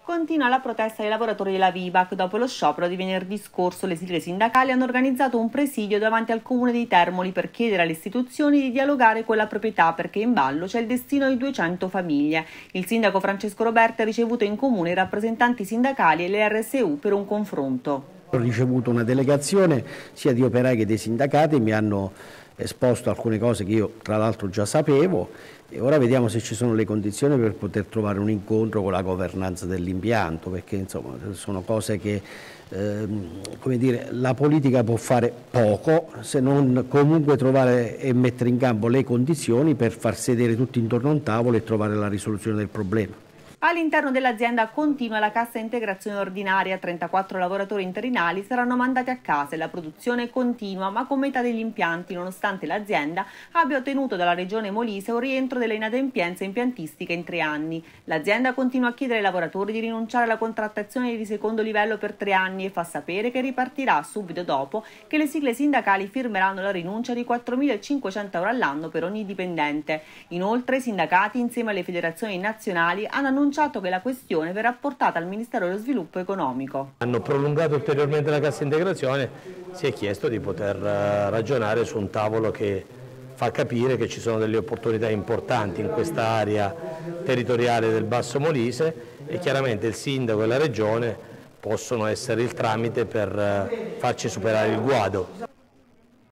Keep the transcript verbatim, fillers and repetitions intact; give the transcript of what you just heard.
Continua la protesta dei lavoratori della Vibac. Dopo lo sciopero di venerdì scorso, le sigle sindacali hanno organizzato un presidio davanti al comune di Termoli per chiedere alle istituzioni di dialogare con la proprietà, perché in ballo c'è il destino di duecento famiglie. Il sindaco Francesco Roberti ha ricevuto in comune i rappresentanti sindacali e le R S U per un confronto. Ho ricevuto una delegazione sia di operai che dei sindacati, mi hanno esposto alcune cose che io tra l'altro già sapevo e ora vediamo se ci sono le condizioni per poter trovare un incontro con la governanza dell'impianto, perché insomma sono cose che ehm, come dire, la politica può fare poco se non comunque trovare e mettere in campo le condizioni per far sedere tutti intorno a un tavolo e trovare la risoluzione del problema. All'interno dell'azienda continua la cassa integrazione ordinaria, trentaquattro lavoratori interinali saranno mandati a casa e la produzione continua, ma con metà degli impianti, nonostante l'azienda abbia ottenuto dalla regione Molise un rientro delle inadempienze impiantistiche in tre anni. L'azienda continua a chiedere ai lavoratori di rinunciare alla contrattazione di secondo livello per tre anni e fa sapere che ripartirà subito dopo che le sigle sindacali firmeranno la rinuncia di quattromilacinquecento euro all'anno per ogni dipendente. Inoltre i sindacati insieme alle federazioni nazionali hanno annunciato che la questione verrà portata al Ministero dello Sviluppo Economico. Hanno prolungato ulteriormente la cassa integrazione, si è chiesto di poter ragionare su un tavolo che fa capire che ci sono delle opportunità importanti in questa area territoriale del Basso Molise e chiaramente il sindaco e la regione possono essere il tramite per farci superare il guado.